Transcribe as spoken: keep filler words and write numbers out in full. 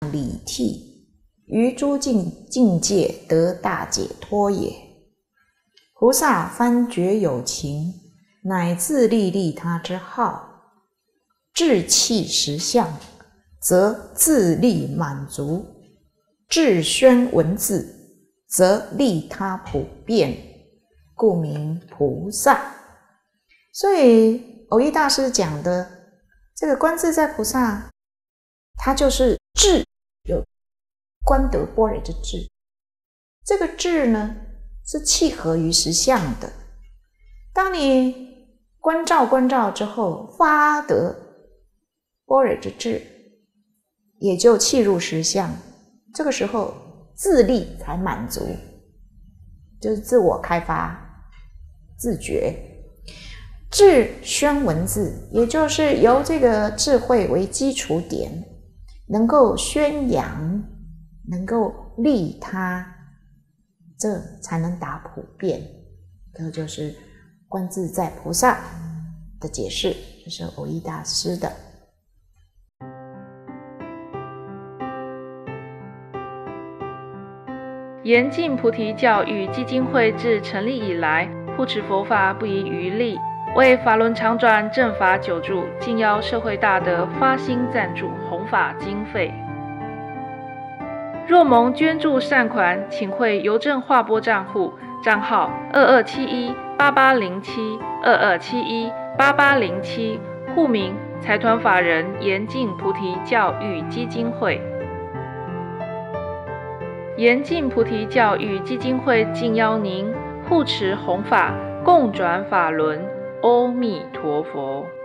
理替，于诸境境界得大解脱也。菩萨幡觉有情，乃自利利他之好，志气实相，则自利满足；志宣文字，则利他普遍，故名菩萨。所以蕅益大师讲的这个观自在菩萨，他就是智，有观得般若之智。这个智呢，是契合于实相的。当你观照观照之后，发得般若之智，也就契入实相。这个时候自利才满足，就是自我开发、自觉。智宣文字，也就是由这个智慧为基础点，能够宣扬，能够利他，这才能达普遍。这就是观自在菩萨的解释，这是蕅益大师的。 严禁菩提教育基金会自成立以来，护持佛法不遗余力，为法轮常转正法久住，敬邀社会大德发心赞助弘法经费。若蒙捐助善款，请汇邮政划拨账户，账号二二七一八八零七二二七一八八零七，户名财团法人严禁菩提教育基金会。严禁菩提教育基金会敬邀您护持弘法，共转法轮。阿弥陀佛。